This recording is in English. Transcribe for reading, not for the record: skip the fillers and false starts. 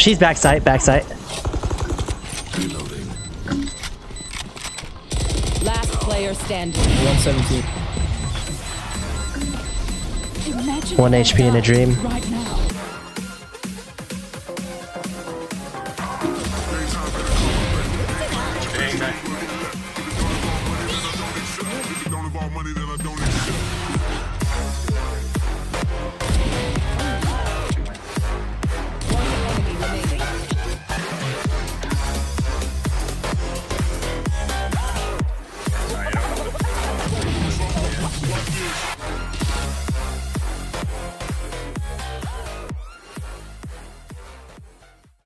She's backside, backside. Last player standing. 117. 1 HP in a dream. Right now.